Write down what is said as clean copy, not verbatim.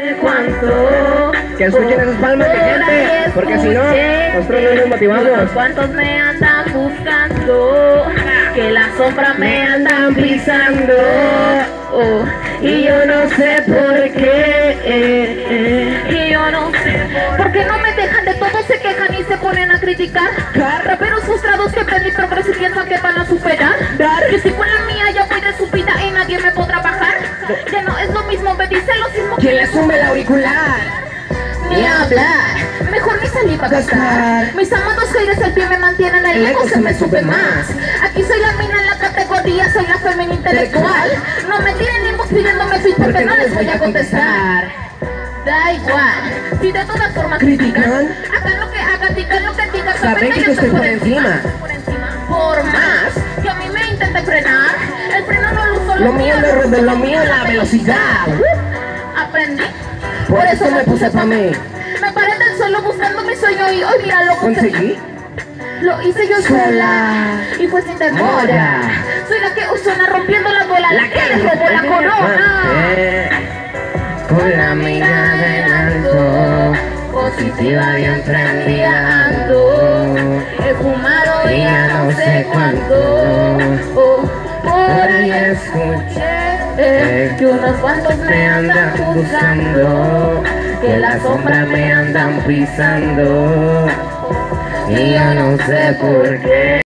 ¿Cuánto? Que escuchen esas palmas de gente, porque si no, nosotros no nos motivamos. ¿Cuántos me andan buscando? Que la sombra me andan pisando. Oh, y yo no sé por qué. Y yo no sé por qué no me dejan de todo, se quejan y se ponen a criticar. Raperos frustrados que ven mi progreso y piensan que van a superar. Que si con la mía ya voy de subida y nadie me podrá bajar. Ya no es lo mismo, me dice lo mismo ¿Quién le sube el auricular? ni hablar, mejor ni salir a gastar. Mis amados haters al pie me mantienen, el ego se me sube más. Aquí soy la mina en la categoría, soy la femenina intelectual. No me tiren ni pidiéndome fit porque no les voy a contestar. Da igual, si de todas formas critican, hagan lo que hagan, digan lo que digan, saben que yo estoy por encima. Por más que a mí me intenten frenar, el freno no lo uso, Lo mío no es lo mío es la velocidad. Aprendí. Por eso me puse pa' mí. Me paré del suelo buscando mi sueño y hoy mira lo conseguí. Lo hice yo sola y fue sin demora. Soy la que suena rompiendo la bola, la que les robó la corona. Con la mirada en alto, positiva y emprendida ando. He fumado y ya no sé cuánto. Por ahí escuché que unos cuantos me andan buscando, que la sombra me andan pisando, y yo no sé por qué.